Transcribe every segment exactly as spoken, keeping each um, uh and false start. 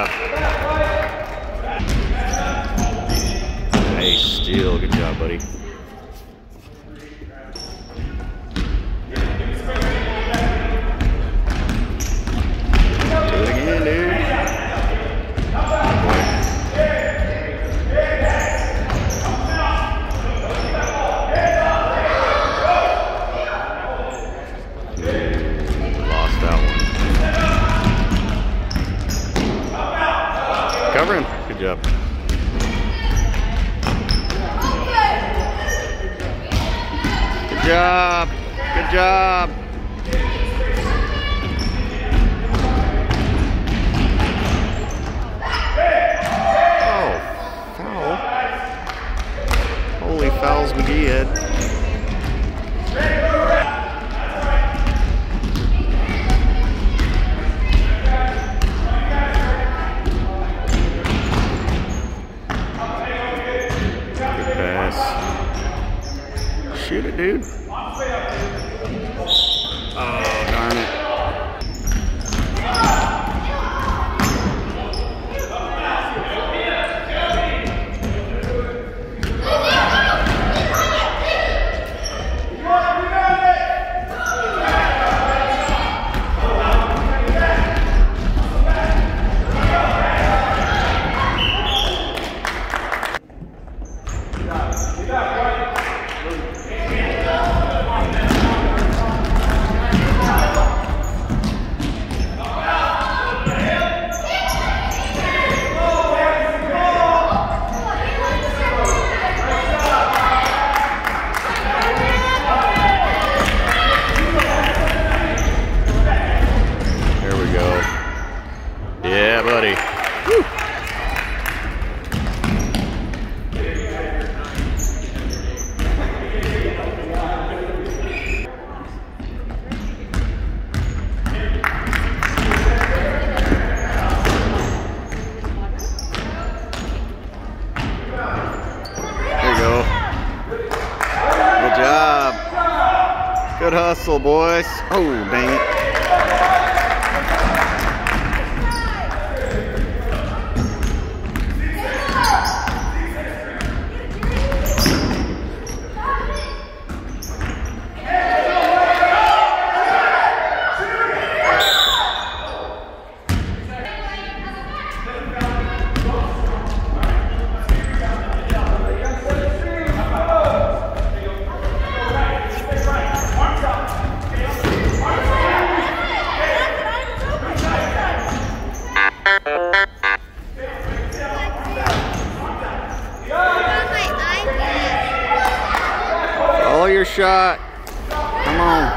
Nice steal. Good job, buddy. Do it again, dude. Lost that one. Covering. Good job. Good job. Good job. Oh, foul. Holy fouls McGee had. Good pass. Shoot it, dude. Oh, darn it. Yeah, buddy. Woo. There you go. Good job. Good hustle, boys. Oh, dang it. Follow your shot. Come on.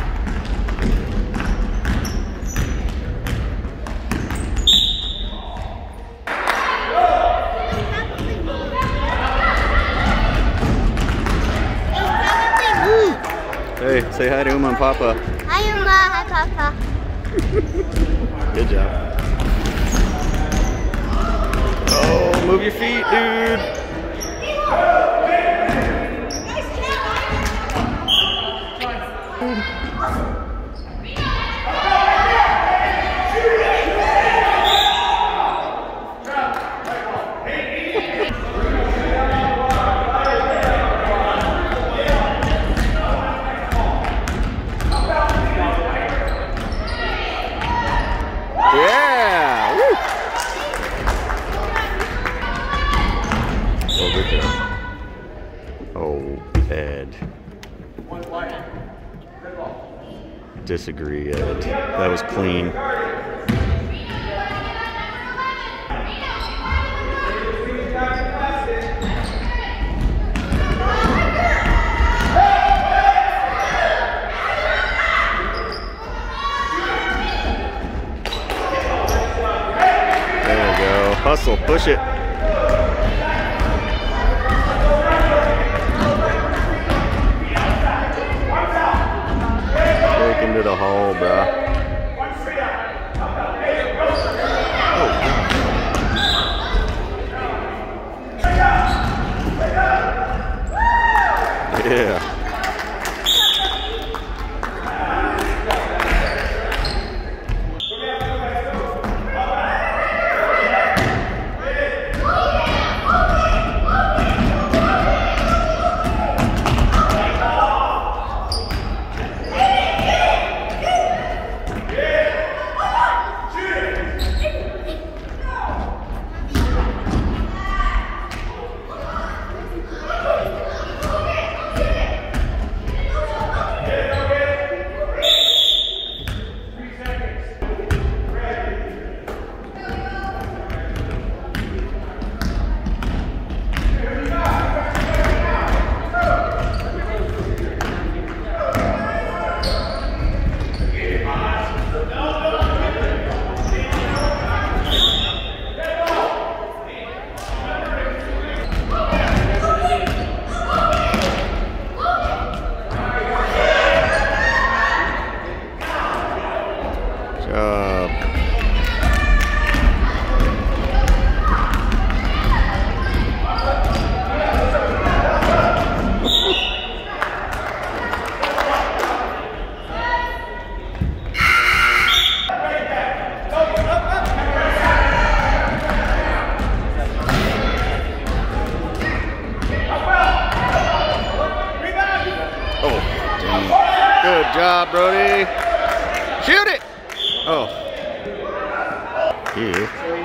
Hey, say hi to Uma and Papa. Hi Uma, hi Papa. Good job. Oh, move your feet, dude. Yeah! Woo! Oh, good job. Oh, Ed. Disagree, Ed. That was clean. Hustle, push it. Take into the hole, bro. Oh, yeah. job, Brody. Shoot it. Oh. Yeah.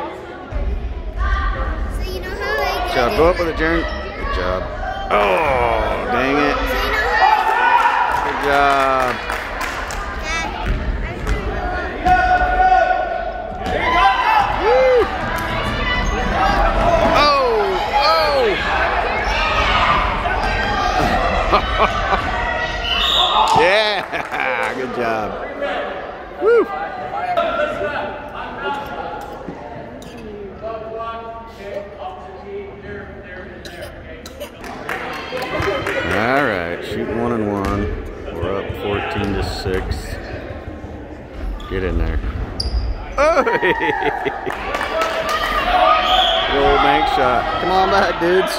So you know how I Good get job. it? Go up with a turn. Good job. Oh, dang it. So you know how Good job. Woo. Oh, oh. Yeah, good job. Woo. All right, shoot one and one. We're up fourteen to six. Get in there. Oh! Roll bank shot. Come on back, dudes.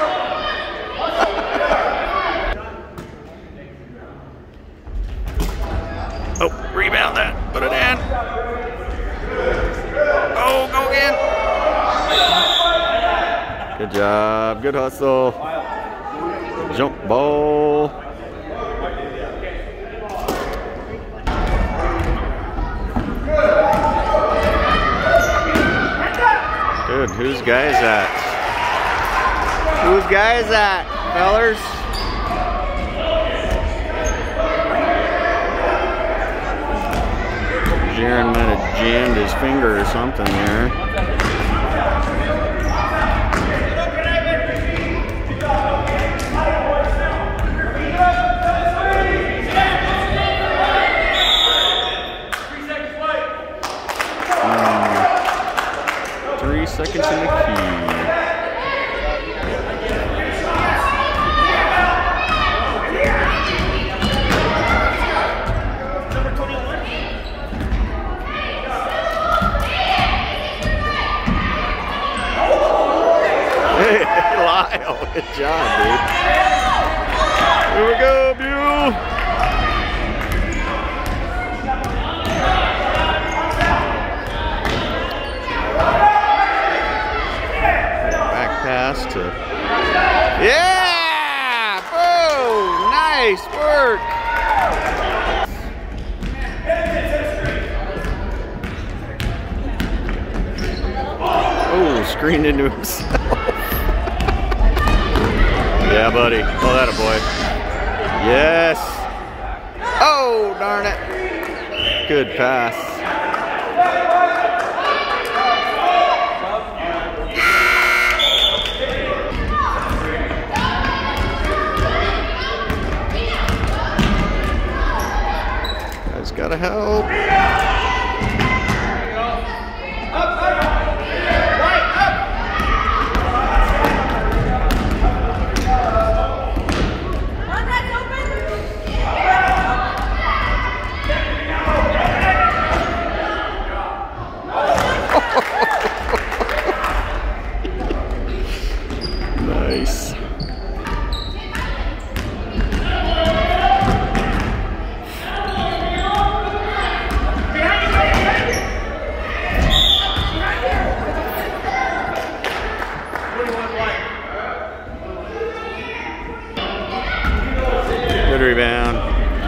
Oh, rebound that. Put it in. Oh, go again. Good job. Good hustle. Jump ball. Good. Whose guy is that? Whose guy is that, fellers? Jaron might have jammed his finger or something there. Mm. Three seconds in the key. Lyle, good job, dude. Here we go, Buhl. Back pass to. Yeah! Oh, nice work. Oh, screened into himself. Yeah, buddy. Oh, that a boy. Yes. Oh, darn it. Good pass. Guys gotta help. Nice. Good rebound.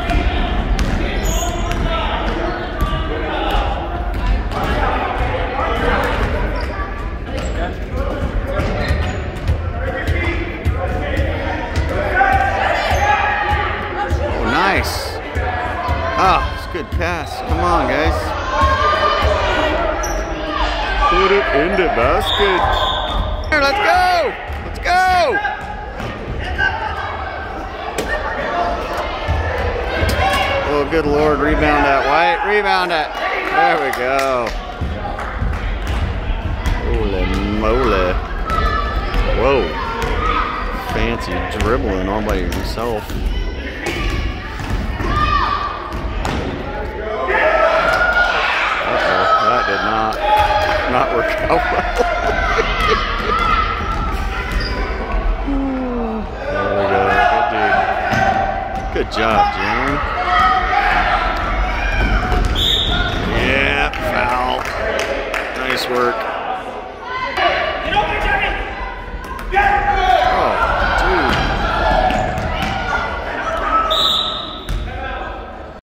Nice. Ah, it's a good pass. Come on, guys. Put it in the basket. Here, let's go. Let's go. Oh, good Lord. Rebound that, White. Rebound that. There we go. Holy moly. Whoa. Fancy dribbling all by yourself. That did not not work out well. There we go. Good dude. Good job, Jim.